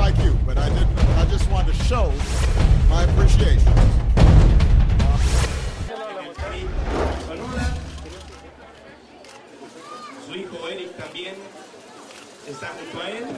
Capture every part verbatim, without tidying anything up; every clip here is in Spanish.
like you, but I didn't. I just wanted to show my appreciation. Su hijo Eric también está junto a él.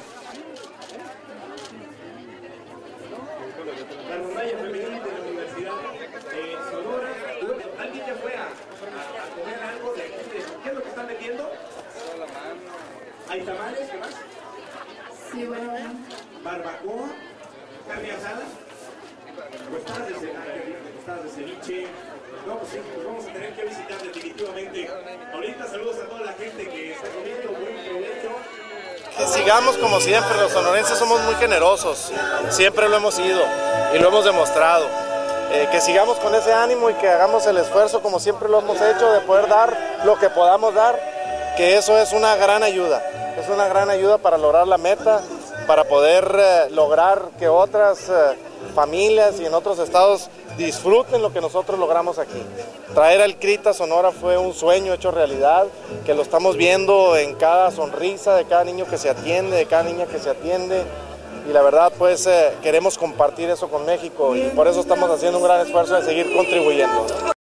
La rondalla femenil de la Universidad de Sonora. ¿Alguien ya fue a, a, a comer algo de aquí? ¿Qué es lo que están vendiendo? ¿Hay tamales? ¿Qué más? Sí, bueno. Barbacoa, carne asada, tostadas de ceviche, tostadas de ceviche. No, pues sí, pues vamos a tener que visitar definitivamente. Ahorita saludos a toda la gente que está comiendo, buen provecho. Que sigamos como siempre, los sonorenses somos muy generosos, siempre lo hemos sido y lo hemos demostrado. Eh, que sigamos con ese ánimo y que hagamos el esfuerzo como siempre lo hemos hecho de poder dar lo que podamos dar, que eso es una gran ayuda, es una gran ayuda para lograr la meta, para poder eh, lograr que otras eh, familias y en otros estados disfruten lo que nosotros logramos aquí. Traer al C R I T a Sonora fue un sueño hecho realidad, que lo estamos viendo en cada sonrisa de cada niño que se atiende, de cada niña que se atiende, y la verdad pues eh, queremos compartir eso con México y por eso estamos haciendo un gran esfuerzo de seguir contribuyendo.